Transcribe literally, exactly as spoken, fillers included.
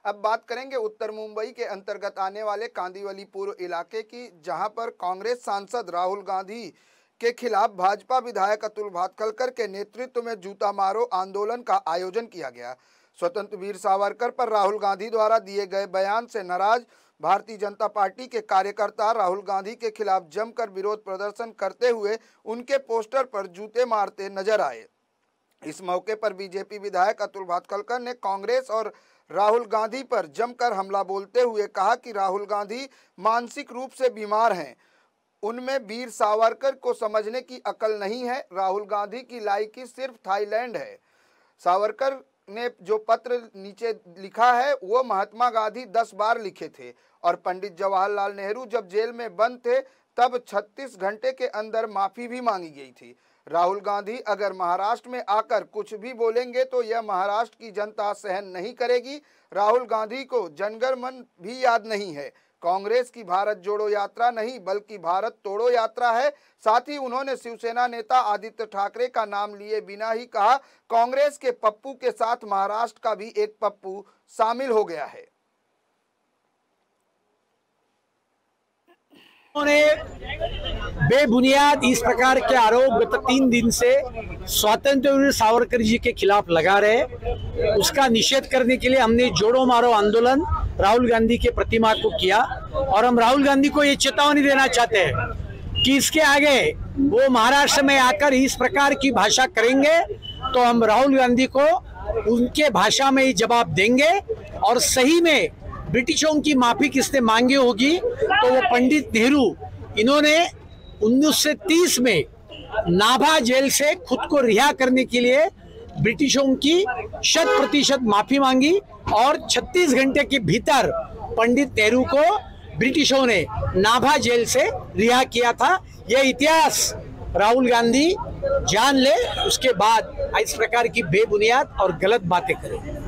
अब बात करेंगे उत्तर मुंबई के अंतर्गत आने वाले कांदिवलीपुर इलाके की, जहां पर कांग्रेस सांसद राहुल गांधी के खिलाफ भाजपा विधायक अतुल भातखलकर के नेतृत्व में जूता मारो आंदोलन का आयोजन किया गया। स्वतंत्र वीर सावरकर पर राहुल गांधी द्वारा दिए गए बयान से नाराज भारतीय जनता पार्टी के कार्यकर्ता राहुल गांधी के खिलाफ जमकर विरोध प्रदर्शन करते हुए उनके पोस्टर पर जूते मारते नजर आए। इस मौके पर बीजेपी विधायक अतुल भातखलकर ने कांग्रेस और राहुल गांधी पर जमकर हमला बोलते हुए कहा कि राहुल गांधी मानसिक रूप से बीमार हैं, उनमें वीर सावरकर को समझने की अकल नहीं है। राहुल गांधी की लायकी सिर्फ थाईलैंड है। सावरकर ने जो पत्र नीचे लिखा है वो महात्मा गांधी दस बार लिखे थे और पंडित जवाहरलाल नेहरू जब जेल में बंद थे तब छत्तीस घंटे के अंदर माफी भी मांगी गई थी। राहुल गांधी अगर महाराष्ट्र में आकर कुछ भी बोलेंगे तो यह महाराष्ट्र की जनता सहन नहीं करेगी। राहुल गांधी को जनगण मन भी याद नहीं है। कांग्रेस की भारत जोड़ो यात्रा नहीं बल्कि भारत तोड़ो यात्रा है। साथ ही उन्होंने शिवसेना नेता आदित्य ठाकरे का नाम लिए बिना ही कहा, कांग्रेस के पप्पू के साथ महाराष्ट्र का भी एक पप्पू शामिल हो गया है। उन्होंने बेबुनियाद इस प्रकार के आरोप गत तीन दिन से स्वतंत्र वीर सावरकर जी के खिलाफ लगा रहे, उसका निषेध करने के लिए हमने जोड़ो मारो आंदोलन राहुल गांधी के प्रतिमा को किया और हम राहुल गांधी को ये चेतावनी देना चाहते हैं कि इसके आगे वो महाराष्ट्र में आकर इस प्रकार की भाषा करेंगे तो हम राहुल गांधी को उनके भाषा में ही जवाब देंगे और सही में ब्रिटिशों की माफी किसने मांगी होगी तो वो पंडित नेहरू, इन्होंने उन्नीस सौ तीस में नाभा जेल से खुद को रिहा करने के लिए ब्रिटिशों की शत प्रतिशत माफी मांगी और छत्तीस घंटे के भीतर पंडित नेहरू को ब्रिटिशों ने नाभा जेल से रिहा किया था। यह इतिहास राहुल गांधी जान ले, उसके बाद इस प्रकार की बेबुनियाद और गलत बातें करें।